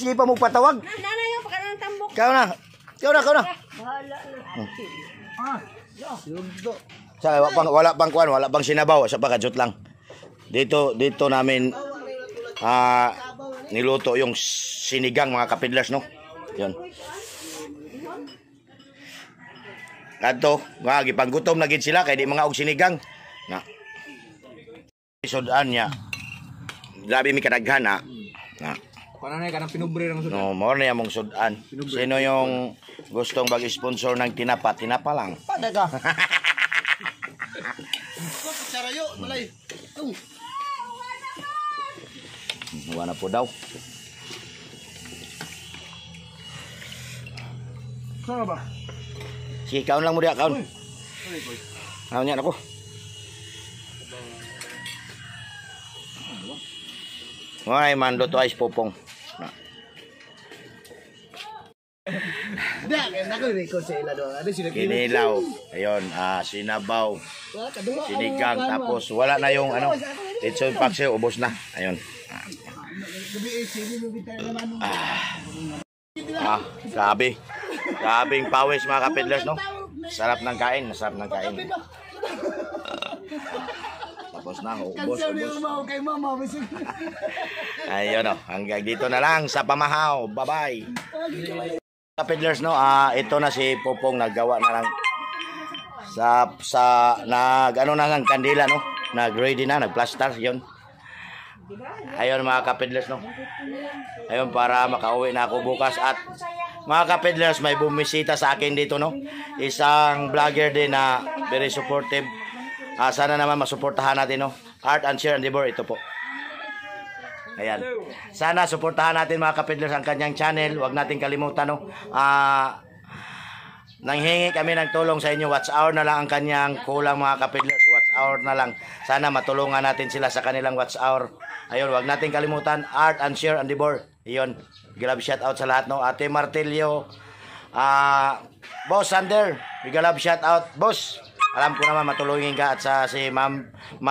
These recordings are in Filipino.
sige pa mo patawag. Nana yung pagkaroon ng tambok. Kau na. Bahala na. Sa wala pang kuan, wala pang sinabaw, sa pagkajut lang. Dito namin niluto yung sinigang mga kapidlers, no. 'Yon. Kadto, gipanggutom na gid sila kay di mga og sinigang. Na. Sudan niya. Labi mi kadaghan na. Paano na kanang pinubre ng sudan? No, mo na among sudan. Sino yung gustong mag-sponsor ng tinapa? Tinapa lang. Pada ka. Sarayo, malay. Wala po daw. Saan ba? Sige, kaon lang mo diya, kaon. Kaon yan ako. Ay, man, luto ay popong. Naka-record sa ila doon. Ano sila Kinilaw. Ayun, sinabaw. Sinigang. Tapos, wala na yung ano. Itso yung paksiw, ubos na. Ayun. Grabe. Grabing pawis mga kapidlers, no? Sarap ng kain. Sarap ng kain. Tapos na, ubos. Ayun, no. Hanggang dito na lang sa pamahaw. Bye-bye. Kapidlers, no, ito na si Popong naggawa na lang ano na ng kandila, no, nag-ready na, nag-plaster, yun. Ayun mga kapidlers, no. Ayun, para makauwi na ako bukas. At mga kapidlers, may bumisita sa akin dito, no, isang vlogger din na very supportive. Sana naman masuportahan natin, no. Art and Share Endeavor, ito po. Ayan. Sana suportahan natin mga kapidlers ang kanyang channel. Huwag natin kalimutan, no. Nanghingi kami ng tulong sa inyo. Watch hour na lang ang kanyang kulang mga kapidlers. Watch hour na lang. Sana matulungan natin sila sa kanilang watch hour. Ayun, huwag natin kalimutan. Art and Share Endeavor. Ayun. Grab shout out sa lahat, no. Ate Martilio. Boss Sander. Big love shout out. Boss. Alam ko naman matulungin ka at sa si Ma'am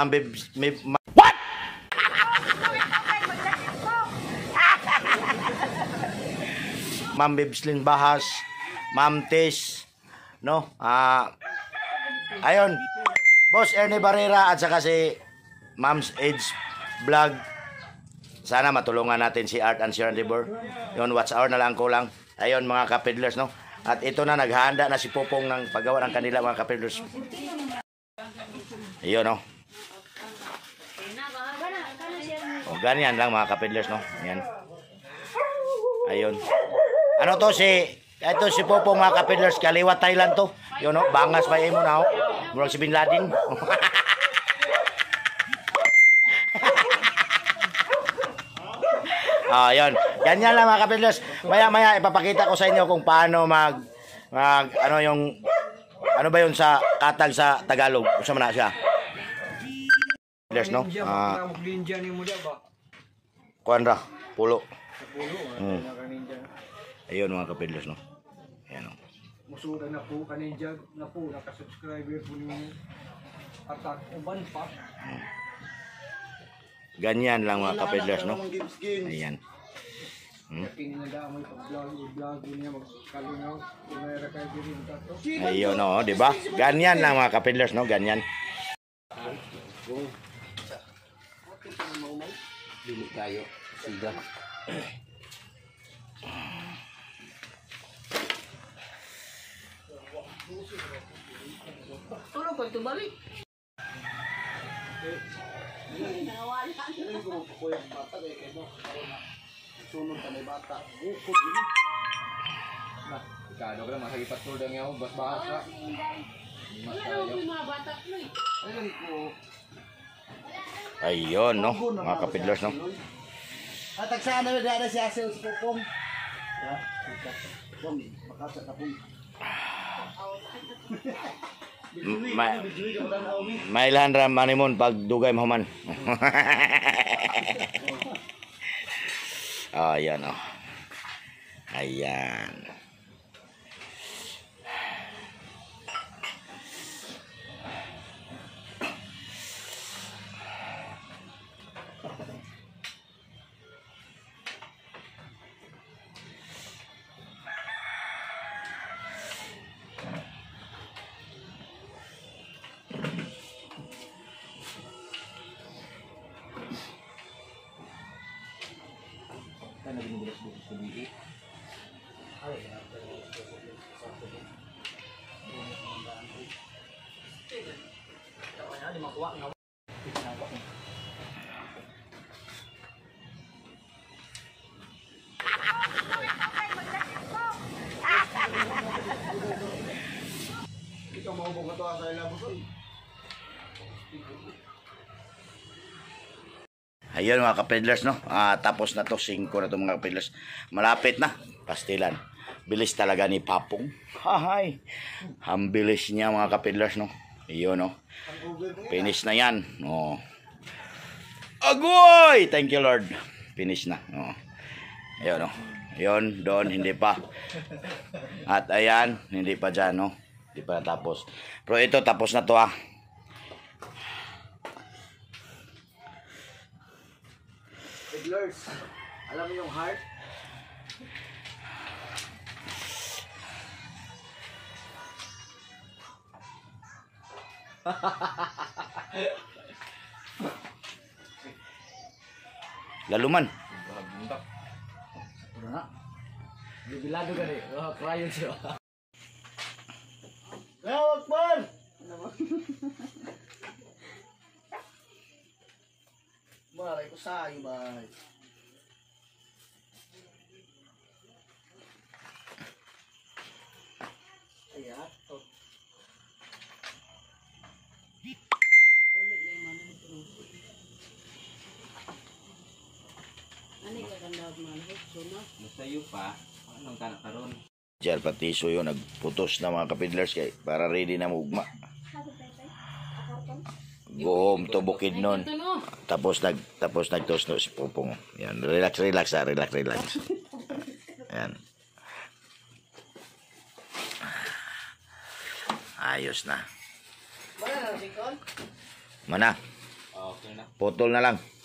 Ma'am Bibslin Bahas, Ma'am Tis, no? Ayun, Boss Ernie Barrera at saka si Ma'am's Age Vlog. Sana matulungan natin si Art and Share Endeavor. Yun, watch hour na lang kulang. Ayun mga kapidlers, no? At ito na, naghahanda na si Popong ng paggawa ng kanila mga kapidlers. Ayun, no? O, ganyan lang mga kapidlers, no? Ayan. Ayun. Ano to ito si Popong mga kapidlers, kaliwat Thailand to. Yun, no? Bangas pa mo na, oh. Murag si Bin Laden. Ayun. Ganyan lang mga kapidlers. Maya ipapakita ko sa inyo kung paano ano ba yun sa katag sa Tagalog. Usama na siya. Kapidlers, no? Kuandra, pulo. Ayun mga kapidlers, no? Ayan, no? Musuda na po, kaninja na po, nakasubscriber po ninyo. At uban pa. Ganyan lang mga kapidlers, no? Ayan. Ayun, no? Diba? Ganyan lang mga kapidlers, no? Ganyan. Dili kayo. Siga. Tulog ko ito balik. Sunod ka may bata. Bukod yun. Kano ka lang masagipat tulad ng yaw. Bas-bahas ka. Ayun ko. Ayun, no? Mga kapidlers, no? At agsaan na may si Asel sa Popong. Makasa ka po. May ilan manimon pag dugay mahuman. Ayan, oh. Ayan. Ikaw maubong ka to sa ilabos. Ayun mga kapedlers, no? Tapos na to, 5 na to mga kapedlers. Malapit na, pastilan. Bilis talaga ni Papong. Hahay. Ang bilis niya mga kapedlers, no? Ayun, no? Finish na yan. Oh. Agoy! Thank you, Lord. Finish na. Oh. Ayun, no? Ayun, doon, hindi pa. At ayan, hindi pa dyan, no? Hindi pa natapos. Pero ito, tapos na to, ah. Peddlers, alam mo yung heart? Laluman. Ano na? Bibilado ka rin. Krayon siya. Lawak man! Maray ko sa'yo, bay. Ayan. Oh. Ano ka kanda manhot so no? Masayo pa. Anong kanak karon? Diyan pati so yun, nagputos na mga kapidlers kay para ready na mugma. Go home to bukid nun. Tapos nagtos no si Popong. Yan, relax ah, relax. Yan. Ayos na. Mana na, Sikon? Mana? Okay na. Putol na lang.